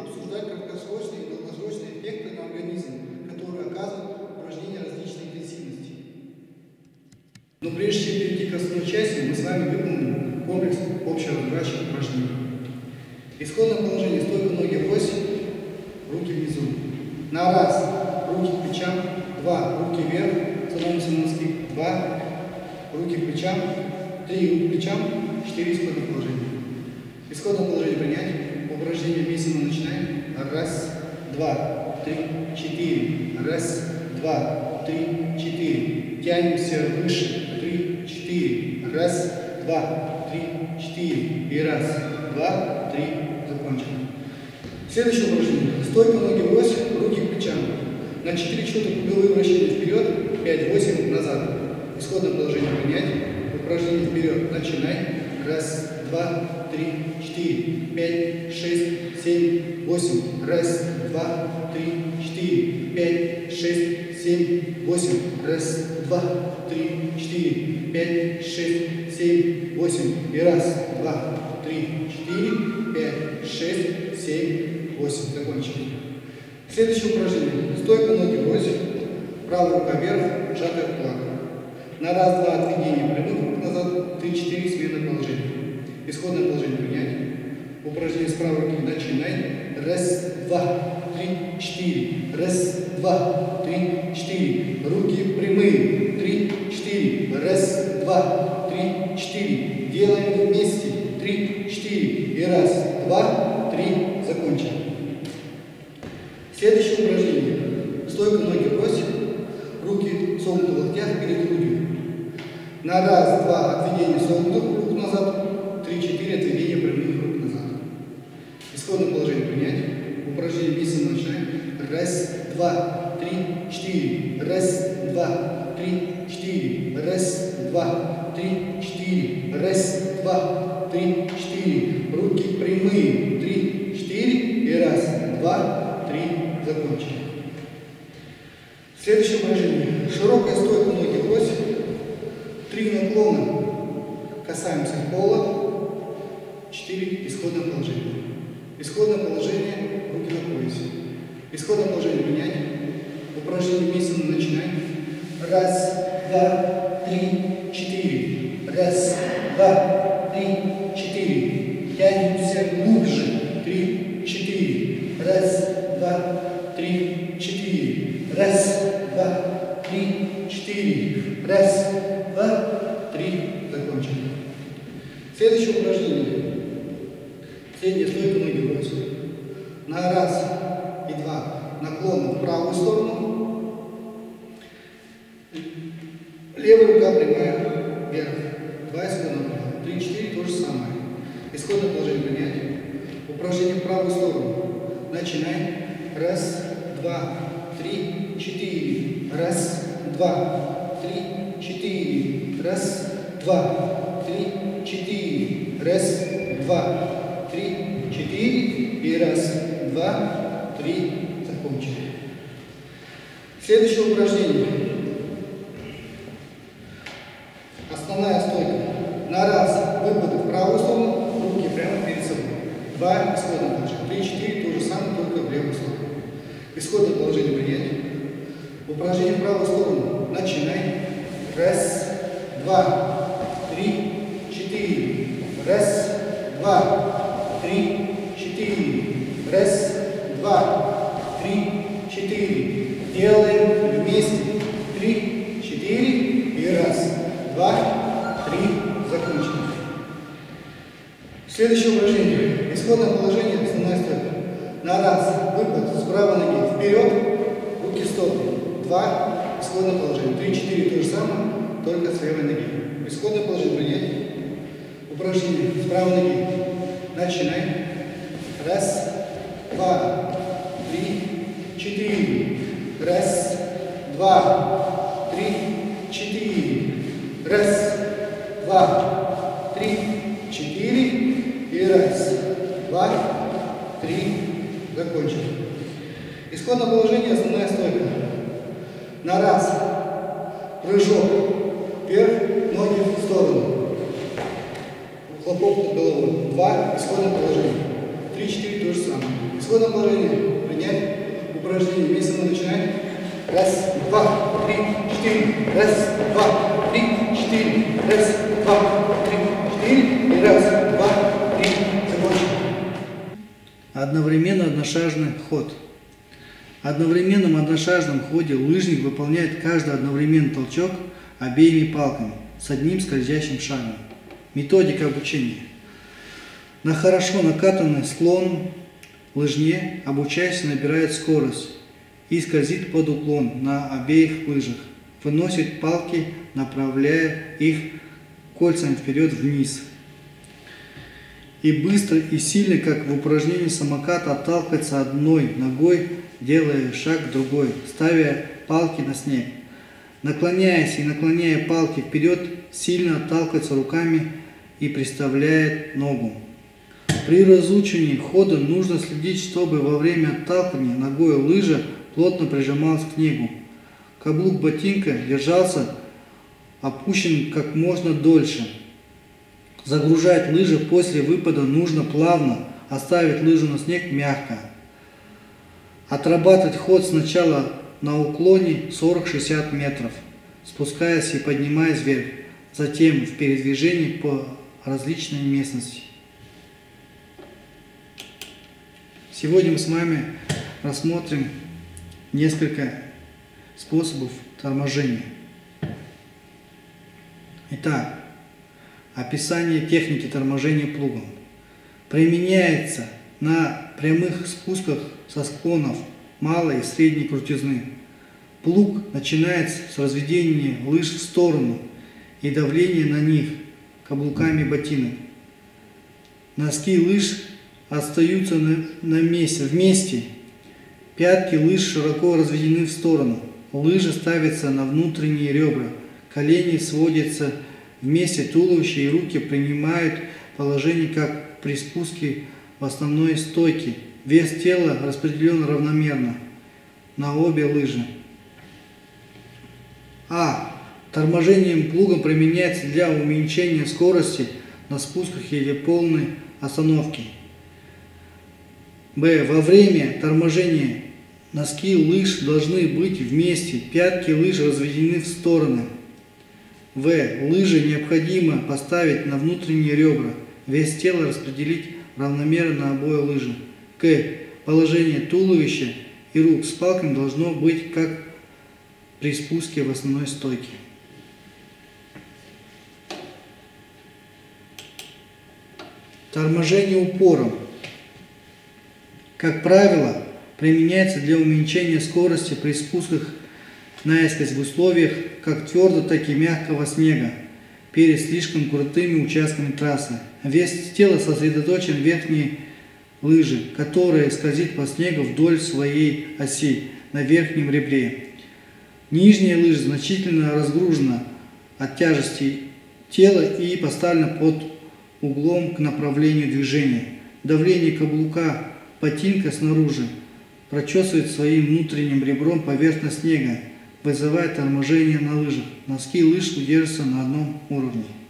обсуждать краткосрочные и долгосрочные эффекты на организм, которые оказывают упражнения различной интенсивности. Но прежде чем перейти к основной части, мы с вами выполним комплекс общеразвивающих упражнений. Исходное положение: стойка, ноги врозь, руки внизу. На раз, руки к плечам, два, руки вверх, становимся на носки, два, руки к плечам, три, руки к плечам, четыре, исходное положение. Исходное положение принять. Упражнение вместе мы начинаем. Раз, два, три, четыре. Раз, два, три, четыре. Тянемся выше. Три, четыре. Раз, два, три, четыре. И раз, два, три. Закончим. Следующее упражнение. Стойка, ноги врозь, руки к плечам. На 4 счета круговые вращения вперед, 5-8 назад. Исходное положение принять. Упражнение вперед. Начинай. Раз, два, три, четыре, пять, шесть, семь, восемь. Раз, два, три, четыре, пять, шесть, семь, восемь. Раз, два, три, четыре, пять, шесть, семь, восемь. И раз, два, три, четыре, пять, шесть, семь, восемь. Закончили. Следующее упражнение. Стойка, ноги врозь, правая рука вверх, сжатая в кулак. На раз, два, отведение прямых рук назад, 3-4 смена положения. Исходное положение принять. Упражнение с правой руки начинай. Раз, два, три, четыре. Раз, два, три, четыре. Руки прямые. 3-4. Раз, два, три, четыре. Делаем вместе. 3-4. И раз, два, три. Закончим. Следующее упражнение. Стойка, ноги врозь. Руки согнуты в локтях перед грудью. На раз, два, отведение согнутых рук назад. 3-4 отведения прямых рук назад. Исходное положение принять. Упражнение вместе начинаем. Раз, два, три, четыре. Раз, два, три, четыре. Раз, два, три, четыре. Раз, два, три, четыре. Руки прямые. 3-4. И раз, два, три. Закончили. Следующее упражнение. Широкая стойка, ноги врозь. 3 наклона. Касаемся пола. 4. Исходное положение. Исходное положение. Руки на поясе. Исходное положение принять. Упражнение вместе мы начинаем. Раз, два, три, четыре. Раз, два, три, четыре. Тянемся глубже. 3-4. Раз, два, три, четыре. Раз, два, три, четыре. Раз, два, три. Закончили. Следующее упражнение. Средняя стойка, ноги врозь. На раз и два наклон в правую сторону. Левая рука прямая вверх. 2 исходных. 3-4 то же самое. Исходное положение принять. Упражнение в правую сторону. Начинаем. Раз, два, три, четыре. Раз, два, три, четыре. Раз, два, три, четыре. Раз, два, три, четыре. И раз, два, три. Закончили. Следующее упражнение. Основная стойка. На раз выпады в правую сторону, руки прямо перед собой. 2 исходных положения. 3-4 то же самое, только в левую сторону. Исходное положение принять. Упражнение в правую сторону. Начинай. Раз, два, три, четыре. Раз, два, три, четыре. Раз, два, три, четыре. Делаем вместе. 3-4. И раз, два, три. Закончим. Следующее упражнение. Исходное положение, основная стойка. На раз выпад с правой ноги вперед, руки в сторону. 2 исходное положение. 3-4 то же самое, только с левой ноги. Исходное положение принять. Упражнение с правой ноги. Начинаем. Раз, два, три, четыре. Раз, два, три, четыре. Раз, два, три, четыре. И раз, два, три. Закончили. Исходное положение, основная стойка. На раз. Прыжок. Вверх, ноги в сторону. Хлопок над головой. 2 исходное положение. 3-4 то же самое. Исходное положение принять. Упражнение. Вместе мы начинаем. Раз, два, три, четыре. Раз, два, три, четыре. Раз, два, три, четыре. И раз, два, три. Закончим. Одновременно одношажный ход. В одновременном одношажном ходе лыжник выполняет каждый одновременный толчок обеими палками с одним скользящим шагом. Методика обучения. На хорошо накатанный склон лыжне обучающийся набирает скорость и скользит под уклон на обеих лыжах. Выносит палки, направляя их кольцами вперед-вниз. И быстро и сильно, как в упражнении самокат, отталкивается одной ногой, делая шаг другой, ставя палки на снег. Наклоняясь и наклоняя палки вперед, сильно отталкивается руками и приставляет ногу. При разучивании хода нужно следить, чтобы во время отталкивания ногой лыжа плотно прижималась к снегу. Каблук ботинка держался опущен как можно дольше. Загружать лыжи после выпада нужно плавно, оставить лыжу на снег мягко. Отрабатывать ход сначала на уклоне 40-60 метров, спускаясь и поднимаясь вверх, затем в передвижении по различной местности. Сегодня мы с вами рассмотрим несколько способов торможения. Итак, описание техники торможения плугом. Применяется на прямых спусках со склонов малой и средней крутизны. Плуг начинается с разведения лыж в сторону и давления на них каблуками ботинок. Носки лыж остаются вместе. Пятки лыж широко разведены в сторону. Лыжи ставятся на внутренние ребра. Колени сводятся вместе, туловище и руки принимают положение как при спуске в основной стойке. Вес тела распределен равномерно на обе лыжи. Торможением плугом применяется для уменьшения скорости на спусках или полной остановки. Во время торможения носки лыж должны быть вместе, пятки лыж разведены в стороны. Лыжи необходимо поставить на внутренние ребра, вес тела распределить равномерно на обои лыжи. Положение туловища и рук с палками должно быть как при спуске в основной стойке. Торможение упором. Как правило, применяется для уменьшения скорости при спусках наискось в условиях как твердого, так и мягкого снега перед слишком крутыми участками трассы. Вес тела сосредоточен в верхней лыжи, которая скользит по снегу вдоль своей оси на верхнем ребре. Нижняя лыжа значительно разгружена от тяжести тела и поставлена под углом к направлению движения. Давление каблука ботинка снаружи прочесывает своим внутренним ребром поверхность снега, вызывая торможение на лыжах. Носки лыж удерживаются на одном уровне.